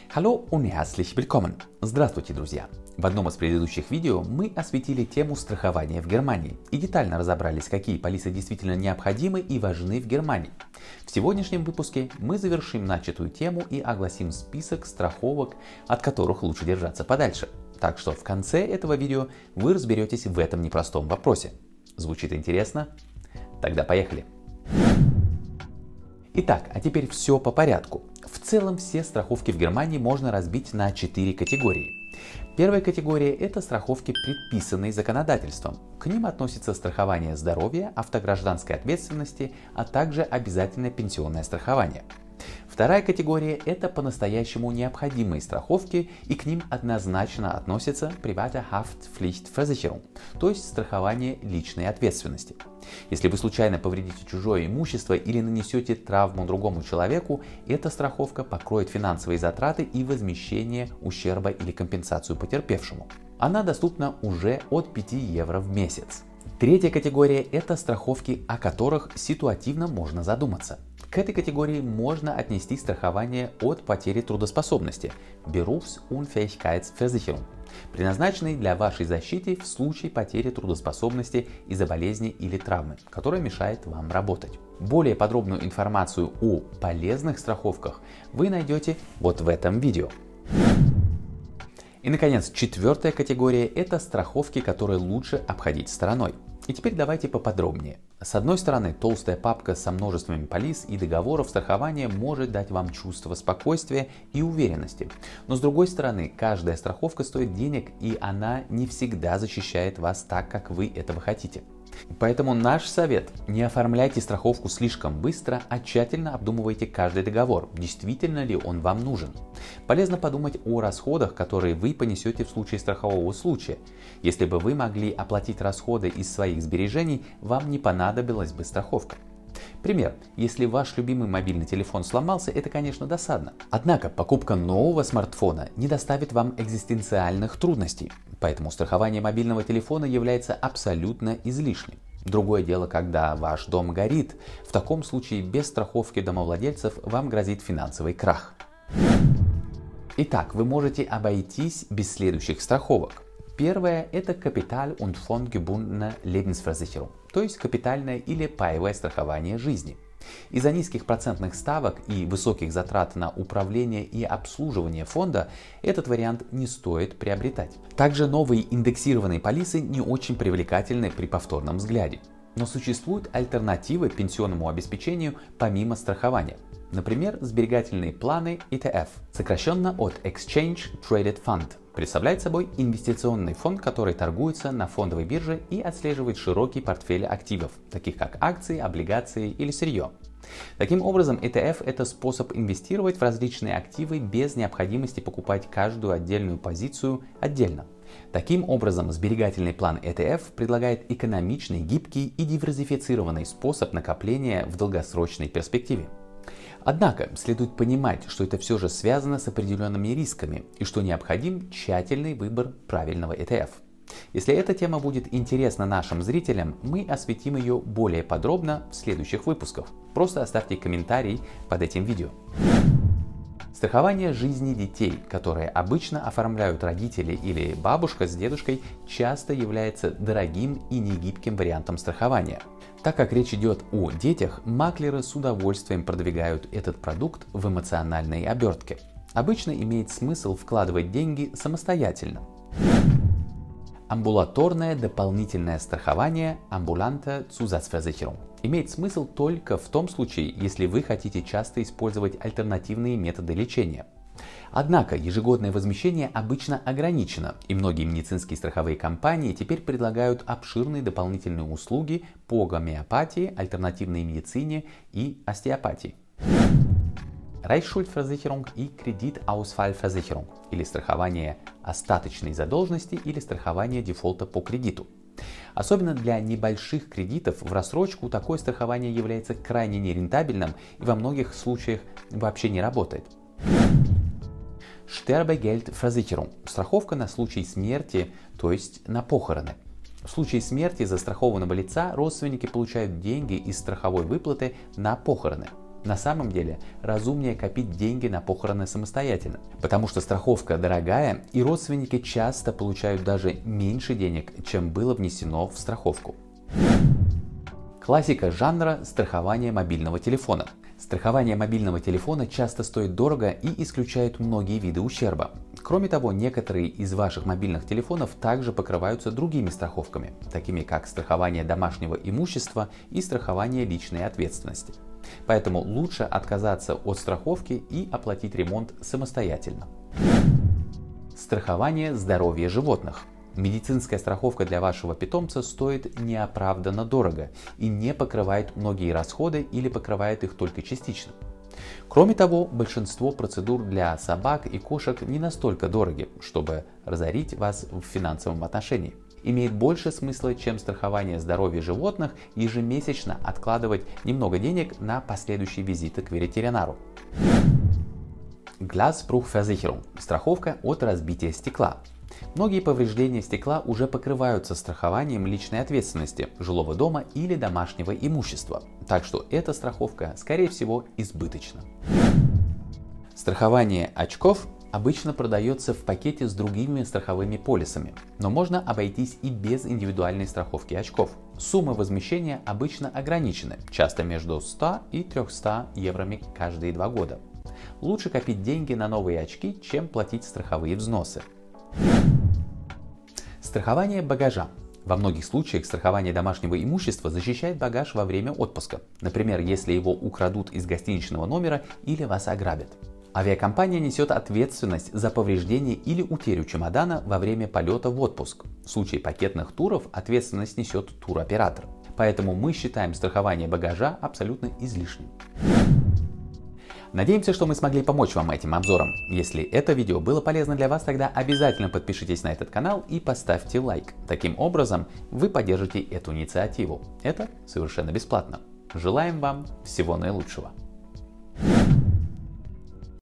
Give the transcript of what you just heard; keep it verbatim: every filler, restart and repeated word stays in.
Hallo und herzlich willkommen! Здравствуйте, друзья! В одном из предыдущих видео мы осветили тему страхования в Германии и детально разобрались, какие полисы действительно необходимы и важны в Германии. В сегодняшнем выпуске мы завершим начатую тему и огласим список страховок, от которых лучше держаться подальше. Так что в конце этого видео вы разберетесь в этом непростом вопросе. Звучит интересно? Тогда поехали! Итак, а теперь все по порядку. В целом все страховки в Германии можно разбить на четыре категории. Первая категория – это страховки, предписанные законодательством. К ним относятся страхование здоровья, автогражданской ответственности, а также обязательное пенсионное страхование. Вторая категория – это по-настоящему необходимые страховки, и к ним однозначно относятся private Haftpflichtversicherung, то есть страхование личной ответственности. Если вы случайно повредите чужое имущество или нанесете травму другому человеку, эта страховка покроет финансовые затраты и возмещение ущерба или компенсацию потерпевшему. Она доступна уже от пяти евро в месяц. Третья категория – это страховки, о которых ситуативно можно задуматься. К этой категории можно отнести страхование от потери трудоспособности Berufsunfähigkeitsversicherung, предназначенный для вашей защиты в случае потери трудоспособности из-за болезни или травмы, которая мешает вам работать. Более подробную информацию о полезных страховках вы найдете вот в этом видео. И, наконец, четвертая категория – это страховки, которые лучше обходить стороной. И теперь давайте поподробнее. С одной стороны, толстая папка со множествами полис и договоров страхования может дать вам чувство спокойствия и уверенности. Но с другой стороны, каждая страховка стоит денег, и она не всегда защищает вас так, как вы этого хотите. Поэтому наш совет – не оформляйте страховку слишком быстро, а тщательно обдумывайте каждый договор, действительно ли он вам нужен. Полезно подумать о расходах, которые вы понесете в случае страхового случая. Если бы вы могли оплатить расходы из своих сбережений, вам не понадобилась бы страховка. Пример. Если ваш любимый мобильный телефон сломался, это, конечно, досадно. Однако покупка нового смартфона не доставит вам экзистенциальных трудностей, поэтому страхование мобильного телефона является абсолютно излишним. Другое дело, когда ваш дом горит. В таком случае без страховки домовладельцев вам грозит финансовый крах. Итак, вы можете обойтись без следующих страховок. Первое – это Kapital- und Fondgebundene Lebensversicherung, то есть капитальное или паевое страхование жизни. Из-за низких процентных ставок и высоких затрат на управление и обслуживание фонда этот вариант не стоит приобретать. Также новые индексированные полисы не очень привлекательны при повторном взгляде. Но существуют альтернативы пенсионному обеспечению помимо страхования. Например, сберегательные планы и ти эф, сокращенно от Exchange Traded Fund, представляет собой инвестиционный фонд, который торгуется на фондовой бирже и отслеживает широкий портфель активов, таких как акции, облигации или сырье. Таким образом, и ти эф – это способ инвестировать в различные активы без необходимости покупать каждую отдельную позицию отдельно. Таким образом, сберегательный план и ти эф предлагает экономичный, гибкий и диверсифицированный способ накопления в долгосрочной перспективе. Однако следует понимать, что это все же связано с определенными рисками и что необходим тщательный выбор правильного и ти эф. Если эта тема будет интересна нашим зрителям, мы осветим ее более подробно в следующих выпусках. Просто оставьте комментарий под этим видео. Страхование жизни детей, которые обычно оформляют родители или бабушка с дедушкой, часто является дорогим и негибким вариантом страхования. Так как речь идет о детях, маклеры с удовольствием продвигают этот продукт в эмоциональной обертке. Обычно имеет смысл вкладывать деньги самостоятельно. Амбулаторное дополнительное страхование Ambulante Zusatzversicherung имеет смысл только в том случае, если вы хотите часто использовать альтернативные методы лечения. Однако ежегодное возмещение обычно ограничено, и многие медицинские страховые компании теперь предлагают обширные дополнительные услуги по гомеопатии, альтернативной медицине и остеопатии. Reichsschuldversicherung и Kreditausfallversicherung, или страхование остаточной задолженности или страхование дефолта по кредиту. Особенно для небольших кредитов в рассрочку такое страхование является крайне нерентабельным и во многих случаях вообще не работает. Sterbegeldversicherung – страховка на случай смерти, то есть на похороны. В случае смерти застрахованного лица родственники получают деньги из страховой выплаты на похороны. На самом деле разумнее копить деньги на похороны самостоятельно, потому что страховка дорогая и родственники часто получают даже меньше денег, чем было внесено в страховку. Классика жанра – страхование мобильного телефона. Страхование мобильного телефона часто стоит дорого и исключает многие виды ущерба. Кроме того, некоторые из ваших мобильных телефонов также покрываются другими страховками, такими как страхование домашнего имущества и страхование личной ответственности. Поэтому лучше отказаться от страховки и оплатить ремонт самостоятельно. Страхование здоровья животных. Медицинская страховка для вашего питомца стоит неоправданно дорого и не покрывает многие расходы или покрывает их только частично. Кроме того, большинство процедур для собак и кошек не настолько дороги, чтобы разорить вас в финансовом отношении. Имеет больше смысла, чем страхование здоровья животных, ежемесячно откладывать немного денег на последующие визиты к ветеринару. Glasbruchversicherung – страховка от разбития стекла. Многие повреждения стекла уже покрываются страхованием личной ответственности, жилого дома или домашнего имущества, так что эта страховка, скорее всего, избыточна. Страхование очков обычно продается в пакете с другими страховыми полисами, но можно обойтись и без индивидуальной страховки очков. Суммы возмещения обычно ограничены, часто между ста и трёхстами евро каждые два года. Лучше копить деньги на новые очки, чем платить страховые взносы. Страхование багажа. Во многих случаях страхование домашнего имущества защищает багаж во время отпуска, например, если его украдут из гостиничного номера или вас ограбят. Авиакомпания несет ответственность за повреждение или утерю чемодана во время полета в отпуск. В случае пакетных туров ответственность несет туроператор. Поэтому мы считаем страхование багажа абсолютно излишним. Надеемся, что мы смогли помочь вам этим обзором. Если это видео было полезно для вас, тогда обязательно подпишитесь на этот канал и поставьте лайк. Таким образом, вы поддержите эту инициативу. Это совершенно бесплатно. Желаем вам всего наилучшего.